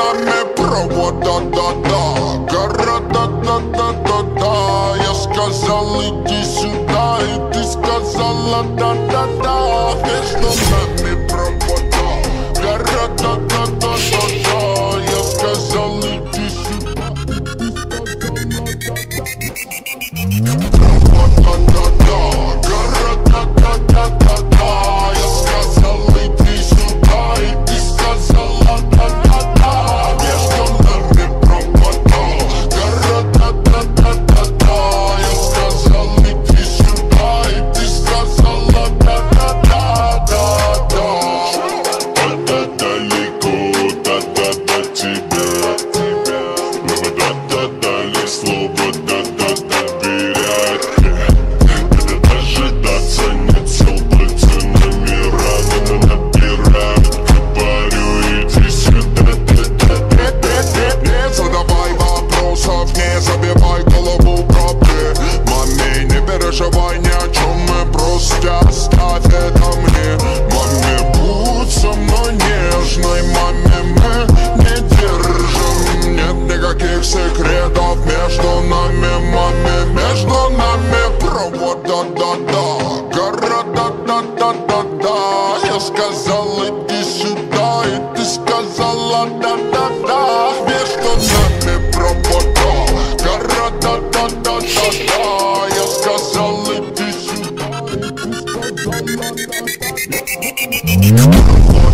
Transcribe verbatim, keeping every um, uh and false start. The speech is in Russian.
нами провода, да-да. Города-да-да-да-да-да. Я сказал иди сюда, и ты сказала да-да-да. Между нами провода. Города-да-да-да-да. Я сказал иди сюда, и ты сказала да-да-да. Города-да-да-да-да. Я сказал иди сюда, и ты сказала да-да-да. Между нами провода. Города-да-да-да-да. Я сказал иди сюда, и ты сказала да-да-да-да-да. Да-да далеко, да-да до тебя. Мы бы да-да дали слово, да-да доверять. Когда дожидаться нет сил, пацанами рано набирать. Говорю, иди сюда, да-да-да-да-да. Задавай вопросов, не забивай голову проблемами. Не переживай ни о чем, мы просто оставь это мне. Маме, будь со мной нежной, маме, мы не держим. Нет никаких секретов между нами, маме. Между нами провода, да-да. Города-да-да-да-да. Я сказал иди сюда, и ты сказала да-да-да. Между нами провода. Города-да-да-да-да. Я сказал иди сюда, и ты сказала да-да-да.